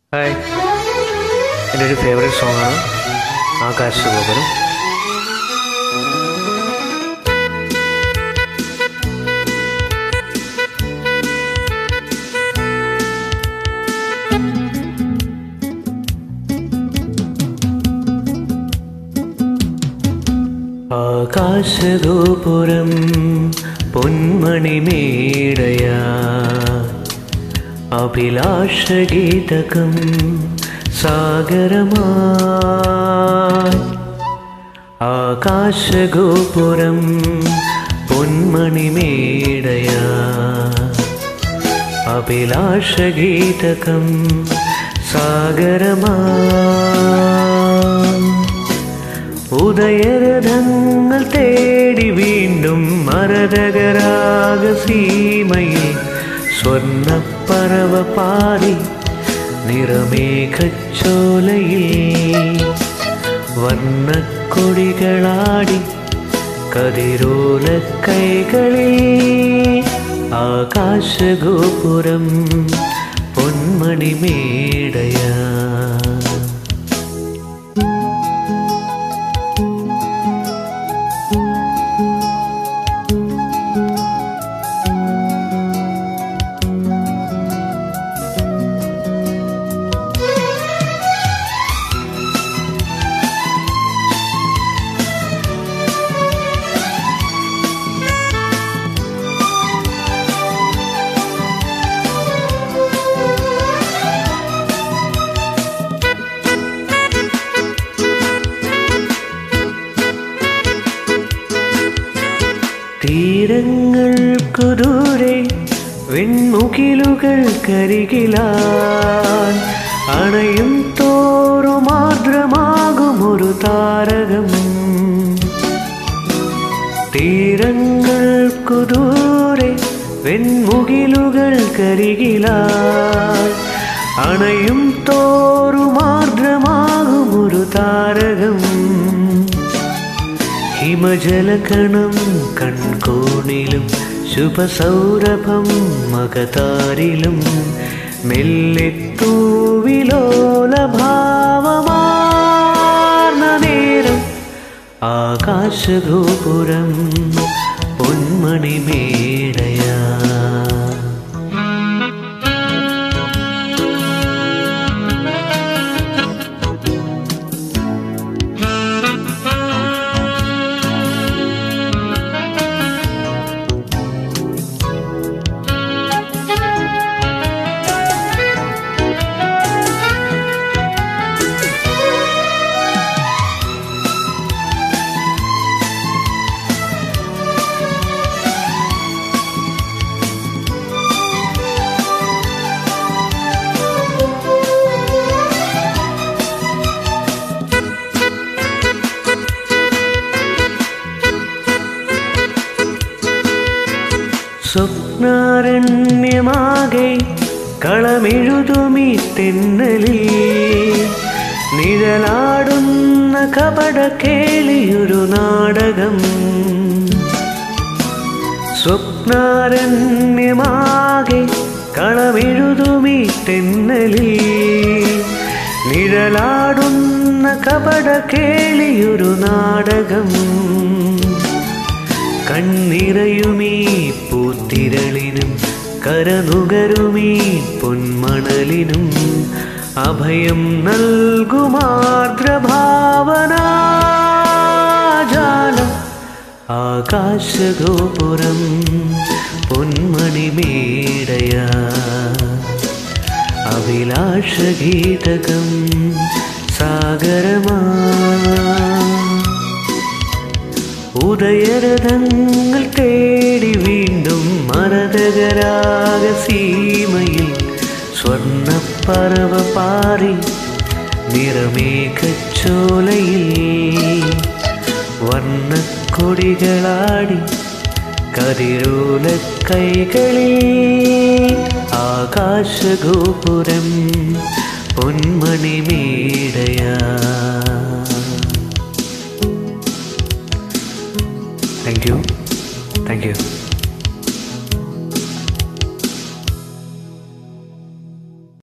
Hi, എൻ്റെ ഒരു favourite സോങ്ങാണ് Akashagopuram. Akashagopuram പൊന്മണിമേടയാ അഭിലാഷഗീതകം സാഗരമായി. Akashagopuram പൊന്മണിമേടയാ അഭിലാഷഗീതകം സാഗരമായി. ഉദയരഥങ്ങൾ തേടി വീണ്ടും മരതകരാഗസീമയിൽ സ്വർണ്ണപ്പറവ പാറി നിറമേഘച്ചോലയിൽ വർണ്ണക്കൊടികളാടി കതിരോല കൈകളിൽ. ആകാശഗോപുരം പൊന്മണിമേടയാ തീരങ്ങൾക്കു ദൂരെ വെൺമുകിലുകൾക്കരികിലായി അണയും തോറും ആർദ്രമാകുമൊരു താരകം. തീരങ്ങൾക്കു ദൂരെ വെൺമുകിലുകൾക്കരികിലായി അണയും തോറും ആർദ്രമാകുമൊരു താരകം. ഹിമജലകണം കൺകോണിലും ശുഭസൗരഭം മകതാരിലും മെല്ലെത്തൂവിലോലഭാവമാർന്ന നേരം. ആകാശഗോപുരം പൊന്മണിമേടയാ സ്വപ്നാരണ്യമാകെ കളമെഴുതുമീ തെന്നലിൽ നിഴലാടുന്ന കപട കേളിയൊരു നാടകം. സ്വപ്നാരണ്യമാകെ കളമെഴുതുമീ തെന്നലിൽ നിഴലാടുന്ന കപട കേളിയൊരു നാടകം. കണ്ണിറയുമീ പൂത്തിരളിനും കരനുകരുമീ പൊന്മണലിനും അഭയം നൽകുമാർദ്രഭാവനാജാലം. ആകാശഗോപുരം പൊന്മണിമേടയാ അഭിലാഷഗീതകം സാഗരമായി. ഉദയരഥങ്ങൾ തേടി വീണ്ടും മരതകരാഗസീമയിൽ സ്വർണ്ണപ്പറവ പാറി നിറമേഘച്ചോലയിൽ വർണ്ണക്കൊടികളാടി കതിരോല കൈകളിൽ. ആകാശഗോപുരം പൊന്മണിമേടയാ. Thank you.